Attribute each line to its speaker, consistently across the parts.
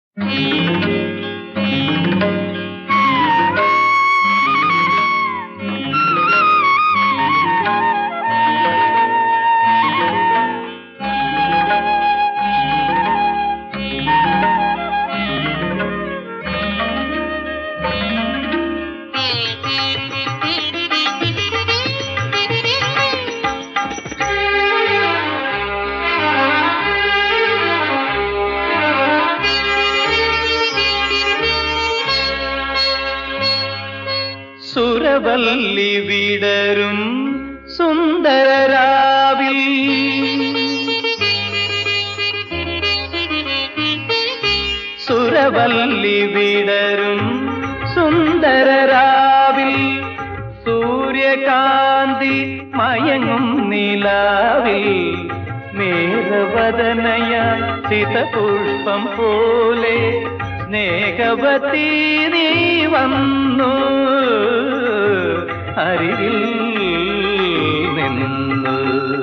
Speaker 1: സുരവല്ലി വിടരും സുന്ദരരാവിൽ സുരവല്ലി വിടരും സുന്ദരരാവിൽ സൂര്യകാന്തി മയങ്ങും നിലാവിൽ മേഘവദനയ സിതപുഷ്പം പോലെ സ്നേഹവതി നീ വന്നു അരികിൽ നിന്നു.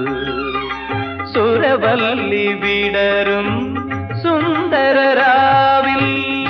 Speaker 1: സുരവല്ലി വിടരും സുന്ദരരാവിൽ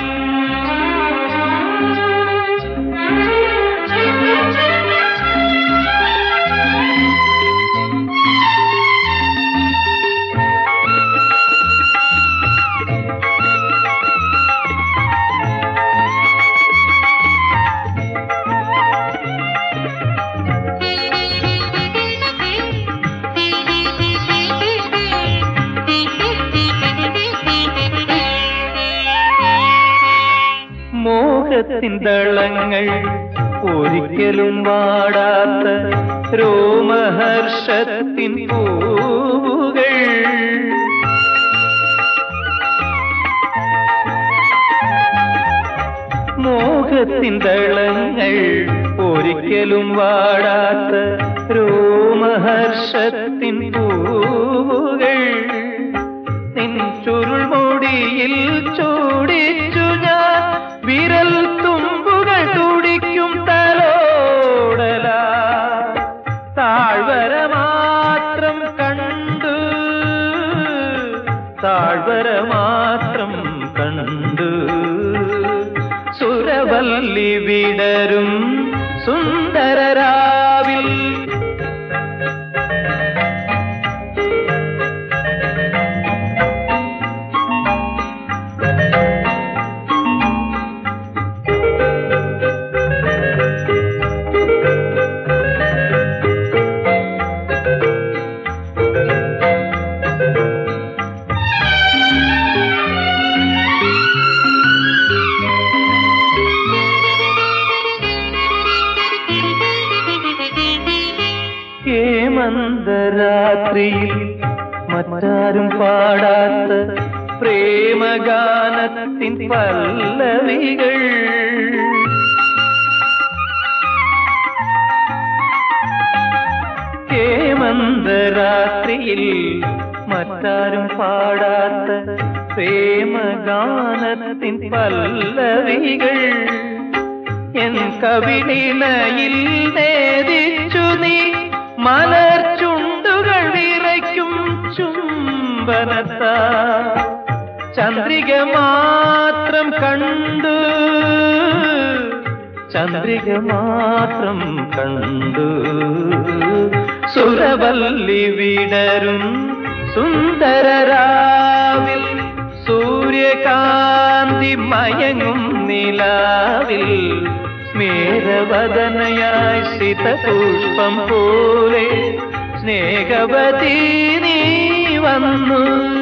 Speaker 1: മോഹത്തിൻ ദളങ്ങൾ ഒരിക്കലും വാടാത്ത രോമഹർഷത്തിൻ പൂവുകൾ മോഹത്തിൻ ദളങ്ങൾ ഒരിക്കലും വാടാത്ത രോമഹർഷത്തിൻ പൂവുകൾ നിൻ ചുരുൾമുടിയിൽ ചൂടിച്ചു ഞാൻ വിരൽ തുമ്പുകൾ തുടിക്കും തലോടല താഴ്വര മാത്രം കണ്ടു താഴ്വര മാത്രം കണ്ടു. സുരവല്ലി വിടരും സുന്ദരരാവിൽ ഹേമന്തരാത്രിയിൽ മറ്റാരും പാടാത്ത പ്രേമഗാനത്തിൻ പല്ലവികൾ ഹേമന്തരാത്രിയിൽ മറ്റാരും പാടാത്ത പ്രേമഗാനത്തിൻ പല്ലവികൾ എൻ കവിളിണയിൽ നേദിച്ചു നീ മലർ ചുണ്ടുകൾ വിറയ്ക്കും ചുംബനത്ത ചന്ദ്രിക മാത്രം കണ്ടു ചന്ദ്രിക മാത്രം കണ്ടു. സുരവല്ലി വിടരും സുന്ദരരാവിൽ സൂര്യകാന്തി മയങ്ങും നിലാവിൽ സ്മേരവദനയായി സിതപുഷ്പം പോലെ സ്നേഹവതി നീ വന്നു.